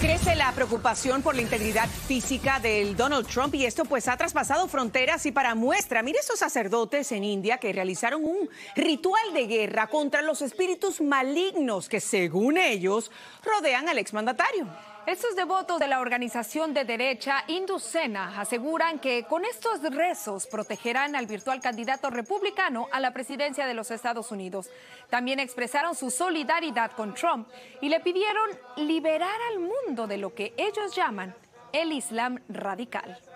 Crece la preocupación por la integridad física del Donald Trump y esto pues ha traspasado fronteras y para muestra, mire esos sacerdotes en India que realizaron un ritual de guerra contra los espíritus malignos que según ellos rodean al exmandatario. Estos devotos de la organización de derecha Hindusena aseguran que con estos rezos protegerán al virtual candidato republicano a la presidencia de los Estados Unidos. También expresaron su solidaridad con Trump y le pidieron liberar al mundo de lo que ellos llaman el Islam radical.